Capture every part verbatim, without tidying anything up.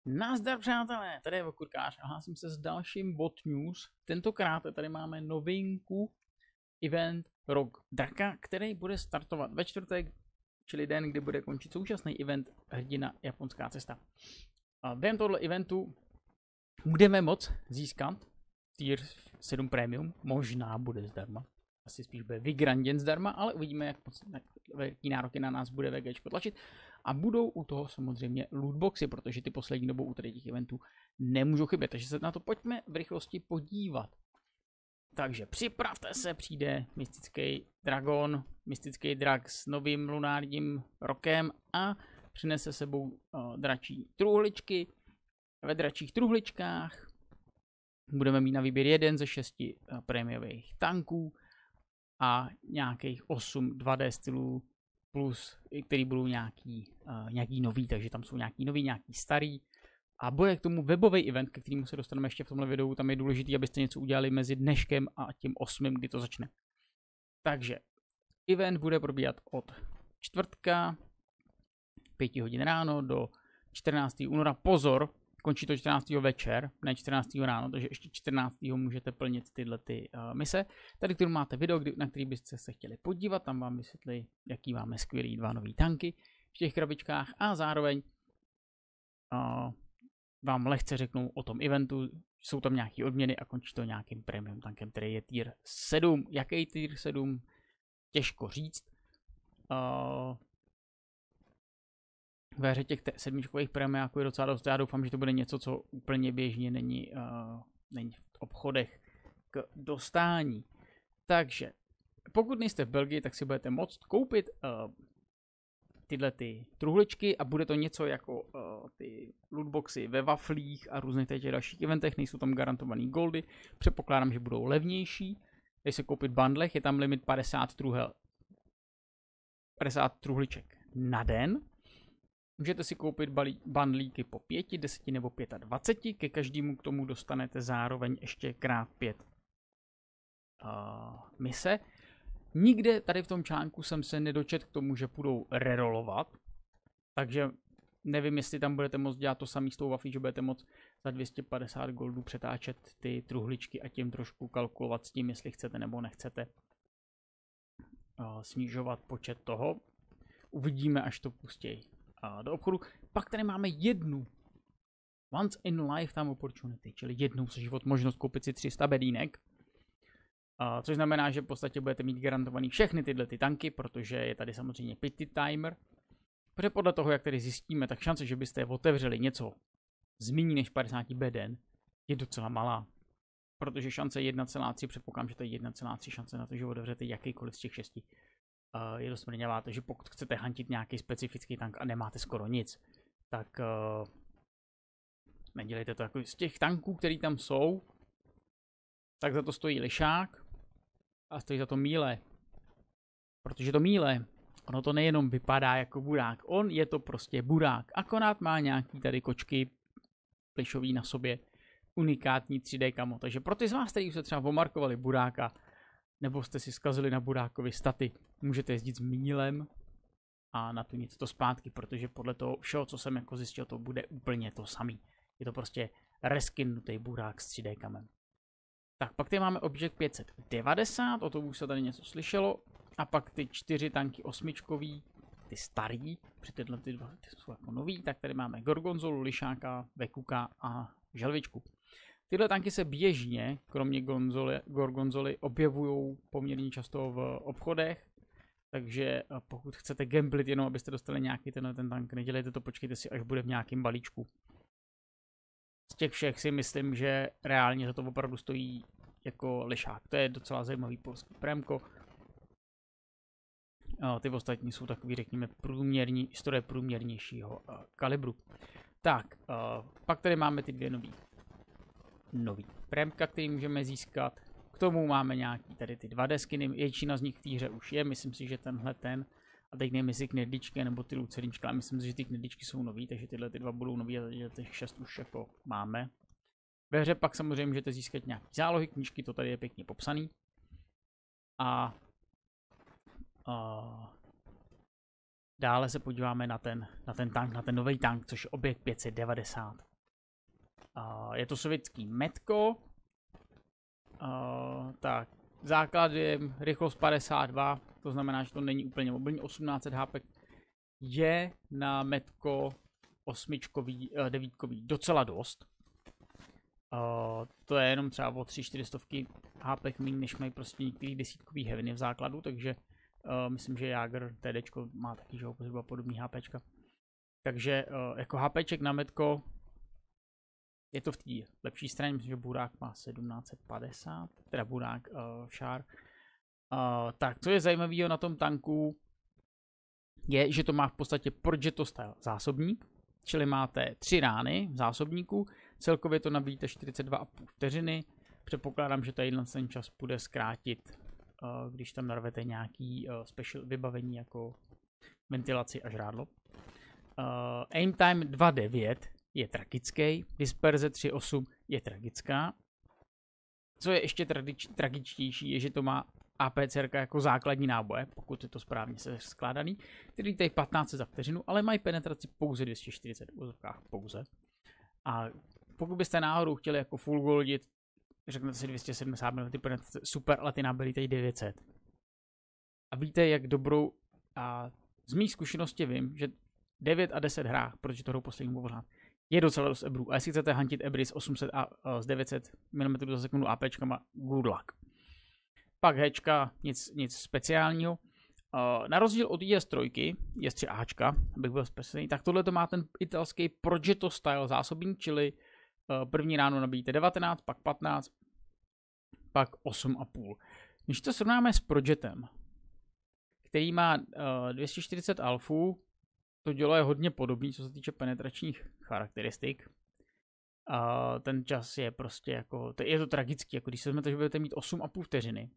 Nazdar přátelé, tady je Vokurkář a hlásím se s dalším bot news. Tentokrát tady máme novinku, event Rok Draka, který bude startovat ve čtvrtek, čili den, kdy bude končit současný event Hrdina japonská cesta. A během tohle eventu budeme moct získat tier sedm premium, možná bude zdarma, asi spíš bude vygranděn zdarma, ale uvidíme, jak moc velký nároky na nás bude VGčko tlačit. A budou u toho samozřejmě lootboxy, protože ty poslední dobou u těch eventů nemůžou chybět, takže se na to pojďme v rychlosti podívat. Takže připravte se, přijde mystický dragon, mystický drak s novým lunárním rokem a přinese sebou uh, dračí truhličky. Ve dračích truhličkách budeme mít na výběr jeden ze šesti uh, prémiových tanků a nějakých osm dva dé stylů plus, který budou nějaký, uh, nějaký nový, takže tam jsou nějaký nový, nějaký starý. A bude k tomu webový event, ke kterému se dostaneme ještě v tomhle videu. Tam je důležité, abyste něco udělali mezi dneškem a tím osmým, kdy to začne. Takže event bude probíhat od čtvrtka pět hodin ráno do čtrnáctého února. Pozor, končí to čtrnáctého večer, ne čtrnáctého ráno, takže ještě čtrnáctého můžete plnit tyhle ty uh, mise. Tady tu máte video, kdy, na který byste se chtěli podívat, tam vám vysvětlí, jaký máme skvělý dva nový tanky v těch krabičkách a zároveň uh, vám lehce řeknou o tom eventu, jsou tam nějaké odměny a končí to nějakým premium tankem, který je tier sedm. Jaký tier sedm? Těžko říct. Uh, ve hře těch sedmičkových premiáků je docela dost. Já doufám, že to bude něco, co úplně běžně není, uh, není v obchodech k dostání. Takže pokud nejste v Belgii, tak si budete moct koupit uh, tyhle ty truhličky a bude to něco jako uh, ty lootboxy ve waflích a různých těch dalších eventech, nejsou tam garantovaný goldy, předpokládám, že budou levnější. Když se koupit bundlech, je tam limit padesát truhel, padesát truhliček na den. Můžete si koupit bundlíky po pěti, deseti nebo dvaceti pěti, ke každému k tomu dostanete zároveň ještě krát pět uh, mise. Nikde tady v tom článku jsem se nedočet k tomu, že budou rerolovat, takže nevím, jestli tam budete moct dělat to samý s tou waflí, že budete moct za dvě stě padesát goldů přetáčet ty truhličky a tím trošku kalkulovat s tím, jestli chcete nebo nechcete uh, snižovat počet toho. Uvidíme, až to pustí uh, do obchodu. Pak tady máme jednu once in lifetime opportunity, čili jednou za život možnost koupit si tři sta bedínek. Uh, což znamená, že v podstatě budete mít garantovaný všechny tyhle ty tanky, protože je tady samozřejmě pity timer. Protože podle toho, jak tady zjistíme, tak šance, že byste otevřeli něco z méně než padesát beden, je docela malá. Protože šance jedna celá tři, předpokládám, že to je jedna celá tři šance na to, že otevřete jakýkoliv z těch šesti, uh, je dost mrňavá. Takže pokud chcete hantit nějaký specifický tank a nemáte skoro nic, tak uh, nedělejte to jako z těch tanků, které tam jsou, tak za to stojí lišák a stojí za to míle. Protože to míle, ono to nejenom vypadá jako burák, on je to prostě burák. Akorát má nějaký tady kočky plišový na sobě, unikátní tři dé kamo. Takže pro ty z vás, kteří se třeba omarkovali buráka, nebo jste si zkazili na burákovi staty, můžete jezdit s mílem a naplnit to zpátky, protože podle toho všeho, co jsem jako zjistil, to bude úplně to samý. Je to prostě reskinutý burák s tři dé kamem. Tak, pak tady máme Object pět set devadesát, o tom už se tady něco slyšelo. A pak ty čtyři tanky osmičkový, ty starý, protože tyhle ty dva ty jsou jako nový, tak tady máme Gorgonzolu, Lišáka, Vekuka a Želvičku. Tyhle tanky se běžně, kromě Gonzole, Gorgonzoly, objevují poměrně často v obchodech. Takže pokud chcete gamblit jenom, abyste dostali nějaký tenhle ten tank, nedělejte to, počkejte si, až bude v nějakém balíčku. Z těch všech si myslím, že reálně za to opravdu stojí jako lišák. To je docela zajímavý polský prémko. Ty ostatní jsou takový, řekněme, průměrní, historie průměrnějšího uh, kalibru. Tak, uh, pak tady máme ty dvě nový, nový prémka, který můžeme získat. K tomu máme nějaký tady ty dva dé skiny, většina z nich v té hře už je, myslím si, že tenhle ten. A teď nevím, jestli knedličky nebo ty lucerinčky, ale myslím si, že ty knedličky jsou nový, takže tyhle ty dva budou nový a těch šest už jako máme. Ve hře pak samozřejmě můžete získat nějaké zálohy, knížky, to tady je pěkně popsaný. A, a dále se podíváme na ten, na ten tank, na ten nový tank, což je Objekt pět set devadesát Uh, je to sovětský metko. Uh, tak, základ je rychlost padesát dva, to znamená, že to není úplně mobilní. osmnáct set hápek je na metko osmičkový, uh, devítkový docela dost. Uh, to je jenom třeba o tři čtyři stovky hápek méně, než mají prostě některý desítkový heavy v základu, takže uh, myslím, že Jager TDčko má taky, že zhruba podobný HPčka. Takže uh, jako HPček na metko je to v té lepší straně, myslím, že Burák má sedmnáct set padesát, teda Burák uh, Šár. Uh, tak, co je zajímavého na tom tanku, je, že to má v podstatě Progetto style zásobník, čili máte tři rány v zásobníku, celkově to nabíjíte čtyřicet dva a půl vteřiny, předpokládám, že tady ten čas bude zkrátit, uh, když tam narvete nějaký uh, special vybavení jako ventilaci a žrádlo. Uh, aim time dva devět je tragický, disperze tři osm je tragická. Co je ještě tragičtější, je, že to má APCR jako základní náboje, pokud je to správně se skládaný, který tady patnáct za vteřinu, ale mají penetraci pouze dvě stě čtyřicet pouze. A pokud byste náhodou chtěli jako full goldit, řeknete si dvě stě sedmdesát milimetrů penetrace, super, ale ty nábely tady devět set. A víte, jak dobrou, a z mých zkušeností vím, že devět a deset hrách, protože to hrou poslední pořád, je docela dost ebrů. A jestli chcete hantit ebry z osm set a uh, z devět set milimetrů za sekundu APčkama, good luck. Pak hečka, nic, nic speciálního. Uh, na rozdíl od I S tři, I S tři Ačka, abych byl speciální, tak tohle to má ten italský Progetto style zásobník, čili uh, první ráno nabíjíte devatenáct, pak patnáct, pak osm a půl. Když to srovnáme s Progettem, který má uh, dvě stě čtyřicet alfů, to dělo je hodně podobný, co se týče penetračních charakteristik. Uh, ten čas je prostě jako, to je to tragický, jako když se vezmete, že budete mít osm a půl vteřiny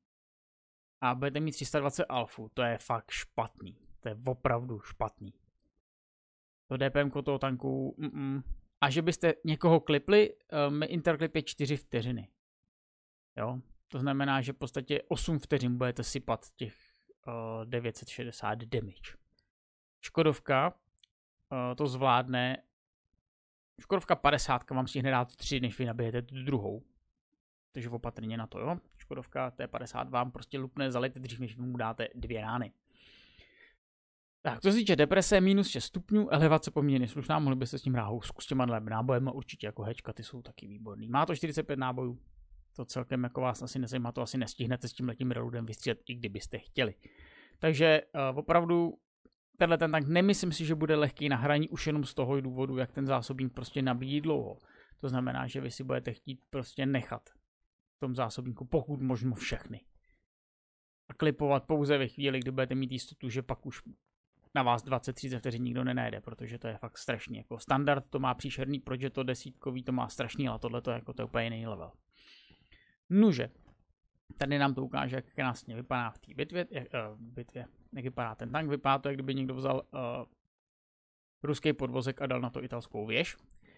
a budete mít tři sta dvacet alfů, to je fakt špatný. To je opravdu špatný. To DPM toho tanku, mm -mm. A že byste někoho klipli, um, interklip je čtyři vteřiny. Jo? To znamená, že v podstatě osm vteřin budete sypat těch uh, devět set šedesát damage. Škodovka uh, to zvládne. Škodovka padesát vám stihne dát tři, než vy nabijete tu druhou. Takže opatrně na to, jo. Škodovka T padesát vám prostě lupne zalit dřív, než vy mu dáte dvě rány. Tak, to se týče deprese, minus šest stupňů, elevace poměrně slušná, mohli byste s tím ráhou s těma nábojem, určitě jako hečka, ty jsou taky výborný. Má to čtyřicet pět nábojů, to celkem jako vás asi nezajímá, to asi nestihnete s tímhletím reludem vystřílet, i kdybyste chtěli. Takže uh, opravdu tenhle ten tank nemyslím si, že bude lehký na hraní už jenom z toho důvodu, jak ten zásobník prostě nabíjí dlouho. To znamená, že vy si budete chtít prostě nechat v tom zásobníku pokud možno všechny. A klipovat pouze ve chvíli, kdy budete mít jistotu, že pak už na vás dvacet třicet vteřin nikdo nenajde, protože to je fakt strašný. Jako standard to má příšerný, Progetto desítkový to má strašný, ale tohle to je jako to je úplně jiný level. Nuže. Tady nám to ukáže, jak krásně vypadá v té bitvě, jak, uh, bitvě, jak vypadá ten tank. Vypadá to, jak kdyby někdo vzal uh, ruský podvozek a dal na to italskou věž.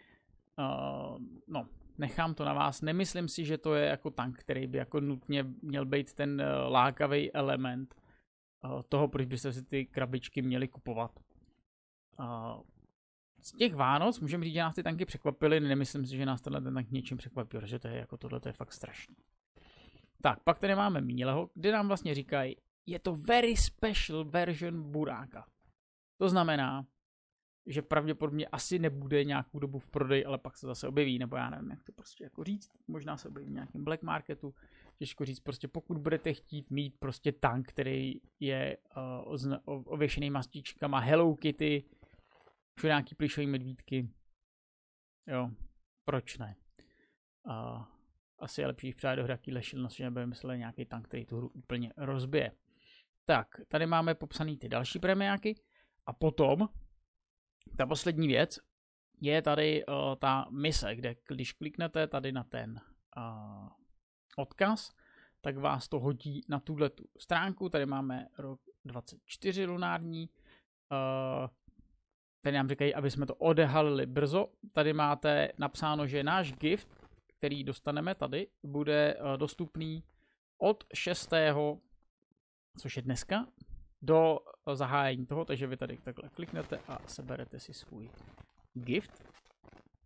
Uh, no, nechám to na vás. Nemyslím si, že to je jako tank, který by jako nutně měl být ten uh, lákavý element uh, toho, proč byste si ty krabičky měli kupovat. Uh, z těch Vánoc můžeme říct, že nás ty tanky překvapily. Nemyslím si, že nás tenhle ten tank něčím překvapil, protože to je jako tohle to je fakt strašný. Tak, pak tady máme Míleho, kde nám vlastně říkají, je to very special version Buráka. To znamená, že pravděpodobně asi nebude nějakou dobu v prodeji, ale pak se zase objeví, nebo já nevím, jak to prostě jako říct, možná se objeví v nějakém black marketu, těžko říct, prostě pokud budete chtít mít prostě tank, který je uh, ověšený mastičkama, Hello Kitty, všude nějaký plišový medvídky, jo, proč ne? Uh, Asi je lepší přát do hry jakýhle šilnost, že nebudeme myslet nějaký tank, který tu hru úplně rozbije. Tak, tady máme popsaný ty další premiáky. A potom, ta poslední věc, je tady uh, ta mise, kde když kliknete tady na ten uh, odkaz, tak vás to hodí na tuhletu stránku. Tady máme rok dvacet čtyři lunární. Uh, tady nám říkají, aby jsme to odehalili brzo. Tady máte napsáno, že náš gift, který dostaneme tady, bude uh, dostupný od šestého, což je dneska, do uh, zahájení toho, takže vy tady takhle kliknete a seberete si svůj gift.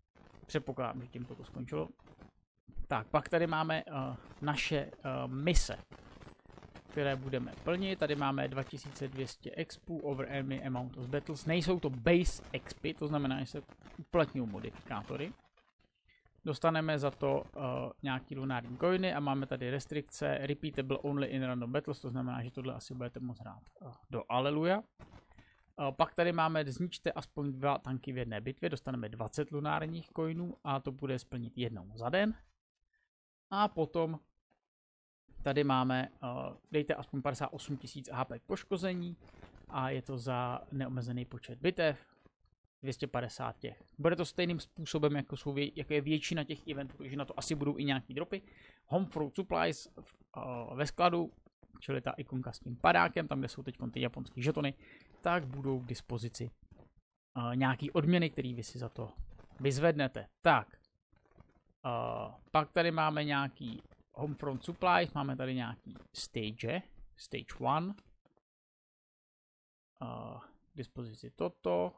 Předpokládám, že tím to skončilo. Tak, pak tady máme uh, naše uh, mise, které budeme plnit. Tady máme dva tisíce dvě stě expů over enemy amount of battles. Nejsou to base expy, to znamená, že se uplatňují modifikátory. Dostaneme za to uh, nějaký lunární coiny a máme tady restrikce repeatable only in random battles, to znamená, že tohle asi budete moct hrát uh, do Aleluja. Uh, pak tady máme zničte aspoň dva tanky v jedné bitvě, dostaneme dvacet lunárních coinů a to bude splnit jednou za den. A potom tady máme, uh, dejte aspoň padesát osm tisíc H P k poškození a je to za neomezený počet bitev, dvě stě padesát těch. Bude to stejným způsobem, jako, jsou, jako je většina těch eventů, takže na to asi budou i nějaký dropy. Home Fruit Supplies uh, ve skladu, čili ta ikonka s tím padákem, tam kde jsou teď ty japonské žetony, tak budou k dispozici uh, nějaký odměny, které vy si za to vyzvednete. Tak, uh, pak tady máme nějaký Homefront Supplies, máme tady nějaký stage, stage one, uh, k dispozici toto,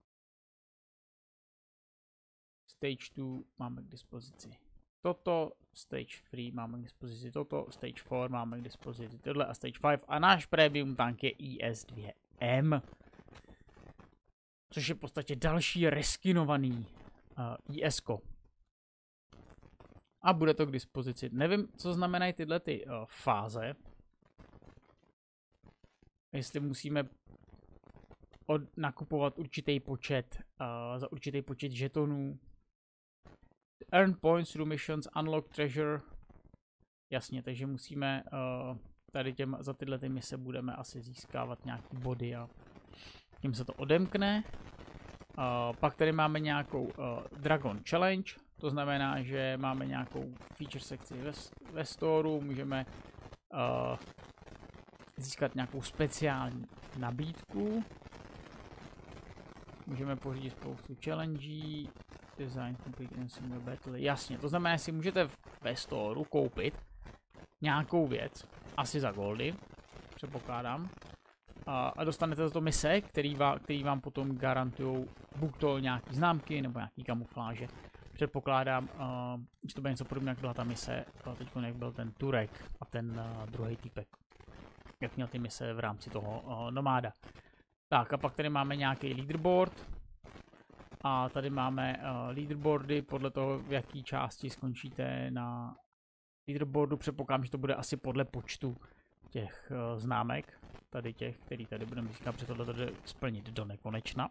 stage two máme k dispozici toto, stage three máme k dispozici toto, stage four máme k dispozici tohle a stage five a náš premium tank je I S dva M, což je v podstatě další reskinovaný uh, I S ko. A bude to k dispozici. Nevím, co znamenají tyhle ty uh, fáze. Jestli musíme od, nakupovat určitý počet uh, za určitý počet žetonů. Earn points through missions, unlock treasure. Jasně, takže musíme uh, tady těm, za tyhle ty mise budeme asi získávat nějaký body a tím se to odemkne. Uh, pak tady máme nějakou uh, Dragon Challenge. To znamená, že máme nějakou feature sekci ve, ve storu, můžeme uh, získat nějakou speciální nabídku. Můžeme pořídit spoustu challenge, design complete and single battle. Jasně, to znamená, že si můžete ve storu koupit nějakou věc, asi za goldy, předpokládám. A, a dostanete za to mise, který, vám, který vám potom garantují buď to nějaký známky nebo nějaký kamufláže. Předpokládám, uh, že to bude něco podobného, jak byla ta mise, uh, teď jak byl ten Turek a ten uh, druhý týpek, jak měl ty mise v rámci toho uh, nomáda. Tak a pak tady máme nějaký leaderboard a tady máme uh, leaderboardy podle toho, v jaké části skončíte na leaderboardu. Předpokládám, že to bude asi podle počtu těch uh, známek, tady těch, který tady budeme říkat, protože tohle jde splnit do nekonečna.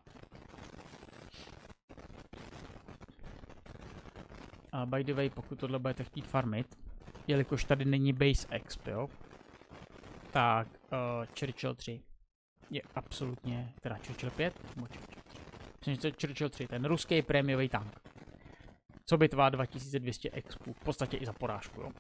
Uh, by the way, pokud tohle budete chtít farmit, jelikož tady není base exp, jo, tak uh, Churchill tři je absolutně, teda Churchill pět, nebo Churchill tři. Myslím, že to je Churchill tři, ten ruský prémiový tank. Co bitva dva tisíce dvě stě expů, v podstatě i za porážku, jo.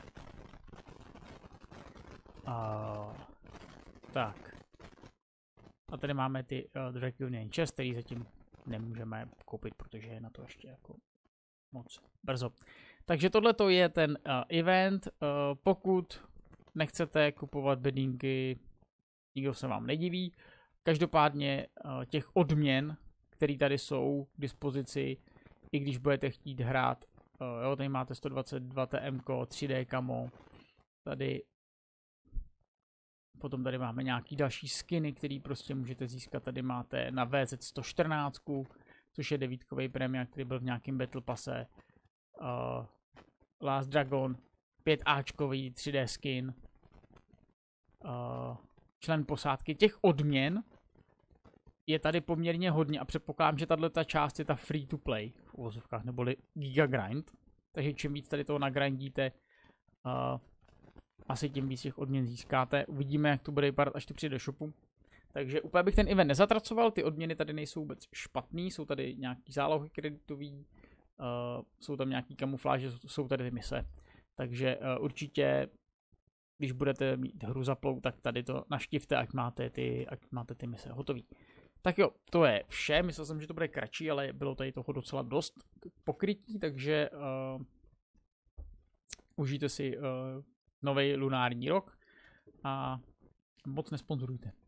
Uh, tak. A tady máme ty uh, Draconian Chest, který zatím nemůžeme koupit, protože je na to ještě jako moc brzo. Takže tohle to je ten uh, event. Uh, pokud nechcete kupovat bedínky, nikdo se vám nediví. Každopádně uh, těch odměn, které tady jsou k dispozici, i když budete chtít hrát, uh, jo, tady máte sto dvacet dva T M ko, tři dé camo, tady potom tady máme nějaký další skiny, který prostě můžete získat. Tady máte na V Z sto čtrnáct, což je devítkový premia, který byl v nějakém Battle Passe. Uh, Last Dragon, pět áčkový tři dé skin. Uh, člen posádky. Těch odměn je tady poměrně hodně a předpokládám, že tato část je ta free to play v uvozovkách, neboli giga grind. Takže čím víc tady toho nagrindíte, uh, asi tím víc těch odměn získáte. Uvidíme, jak to bude vypadat, až to přijde do shopu. Takže úplně bych ten event nezatracoval, ty odměny tady nejsou vůbec špatný, jsou tady nějaký zálohy kreditový, uh, jsou tam nějaký kamufláže, jsou tady ty mise. Takže uh, určitě, když budete mít hru zaplou, tak tady to navštivte, ať máte ty, ať máte ty mise hotový. Tak jo, to je vše, myslel jsem, že to bude kratší, ale bylo tady toho docela dost pokrytí, takže uh, užijte si uh, nový lunární rok a moc nesponzorujte.